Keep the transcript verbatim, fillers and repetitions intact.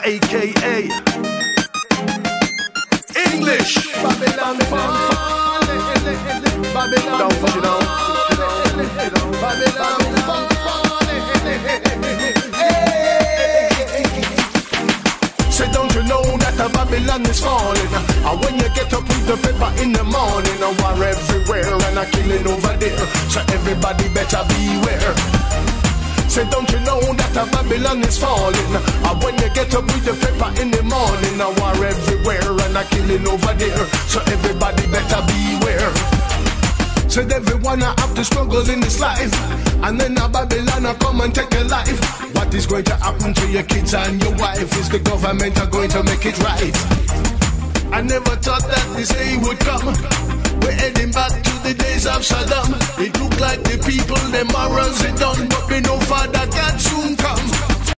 A K A English. Babylon fall. Babylon don't put it on. Babylon fall. Say, don't you know that the Babylon is falling? And when you get up with the paper in the morning, a war everywhere and a killing over there. So everybody better beware. Say, don't you know that the Babylon is falling? And when you get up with the paper in the morning, a war everywhere and a killing over there. So everybody better beware. Said everyone have to struggle in this life, and then a Babylon will come and take your life. What is going to happen to your kids and your wife? Is the government are going to make it right? I never thought that this day would come. We're heading back to the days of Saddam. It look like the people, their morals are done, but we know